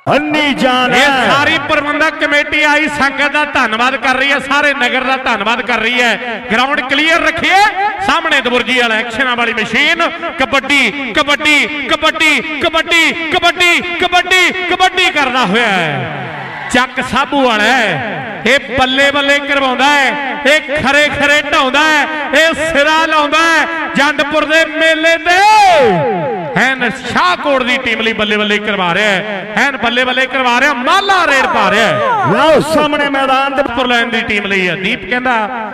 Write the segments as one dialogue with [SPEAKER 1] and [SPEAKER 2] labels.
[SPEAKER 1] अन्नी जान है।
[SPEAKER 2] सारी प्रबंधक कमेटी आई संगत का धन्यवाद कर रही है, सारे नगर का धन्यवाद कर रही है। ग्राउंड क्लीयर रखिए, सामने दबुर्जी वाला एक्शन वाली मशीन। कबड्डी कबड्डी कबड्डी कबड्डी कबड्डी कबड्डी कबड्डी करना हुआ है। चक साबू वाला है, ये बल्ले बल्ले करवाउंदा है, ये खरे खरे ढाउंदा है, ये सिरा लाउंदा है। जंडपुर दे मेले ते हैन शाहकोट दी टीम लई बल्ले बल्ले करवा रहा है, हैन बल्ले बल्ले करवा रहा। माला रेड पा रहा है।
[SPEAKER 1] लाओ सामने मैदान ते
[SPEAKER 2] पुरलैन दी टीम लई है। दीप कहंदा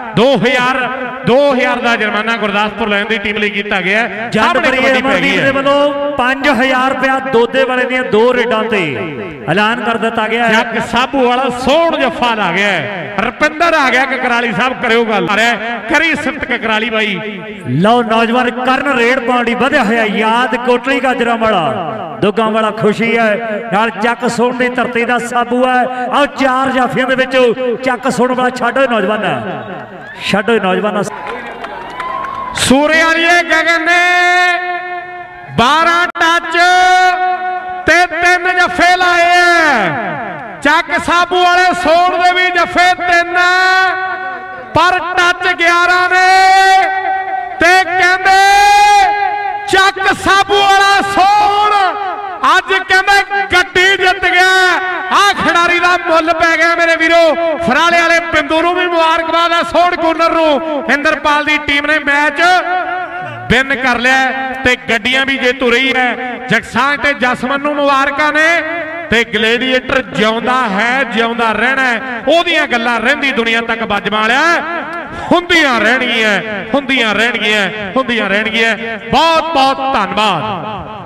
[SPEAKER 2] 2000 दा जुर्माना गुरदासपुर लैन दी टीम लई कीता गया है।
[SPEAKER 1] जंडपुर अमरदीप दे वल्लों 5000 रुपया दोदे वाले दी दो रेडां ते ऐलान कर दिता गया है।
[SPEAKER 2] जग साबू वाला सोहण जफा आ गया है। रपिंदर आ गया ककराली साहब, करियो गल करी सिफत ककराली भाई।
[SPEAKER 1] लो नौजवान करन रेड पाउंडी वधिया होया याद कोटली गाजरा वाला दुगा वाला खुशी है नाल चक सोहण दी धरती दा साबू है। आओ चार जाफियां दे विच चक सोहण वाला छड्डो नौजवान, छड्डो नौजवान।
[SPEAKER 2] सूर्यालिए गगन ने 12 टच ते 3 जफे लाए हैं। चक साबू वाले सोहण दे भी जफे 3 पर टच 11 ने ते कहंदे चक साबू वाला सोहण अज कहंदे गड्डी जित गया। आ खिडारी का मुल पै गया मेरे वीरो। फराले वाले बिंदू नूं भी मुबारकबाद आ, सोहण कूनर नूं इंदरपाल की टीम ने मैच विन कर लिया ते गड्डियां भी जेतू रही है। जगसांझ ते जसमन नूं मुबारकां ने ते ग्लेडिएटर जिउंदा है, जिउंदा रहना है। ओहदियां गल्लां रहिंदी दुनिया तक बजमा लिया, हुंदियां रहणगीआं, हुंदियां रहणगीआं, हुंदियां रहणगीआं। बहुत बहुत धन्नवाद।